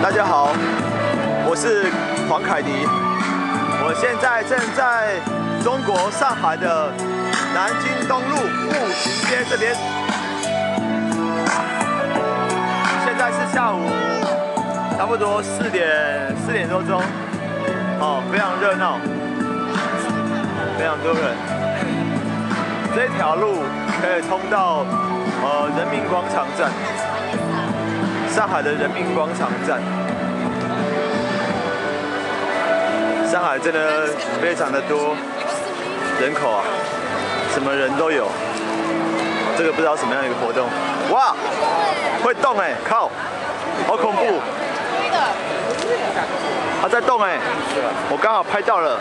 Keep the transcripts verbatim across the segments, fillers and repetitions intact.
大家好，我是黄凯迪，我现在正在中国上海的南京东路步行街这边，现在是下午差不多四点四点多钟，哦，非常热闹，非常多人。这条路可以通到呃人民广场站。 上海的人民广场站，上海真的非常的多人口啊，什么人都有。这个不知道什么样的一个活动，哇，会动哎，靠，好恐怖！它在动哎，我刚好拍到了，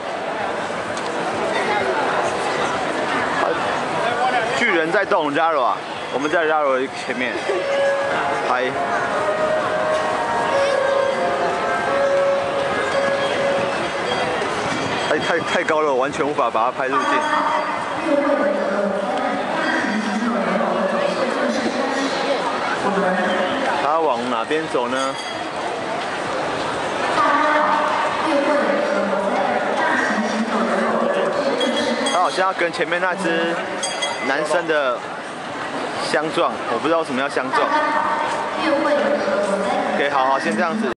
巨人在动 ，Raro 啊，我们在 Raro 前面拍。 太太太高了，完全无法把它拍入镜。它往哪边走呢？它好像要跟前面那只男生的相撞，我不知道为什么要相撞。OK， 好好，先这样子。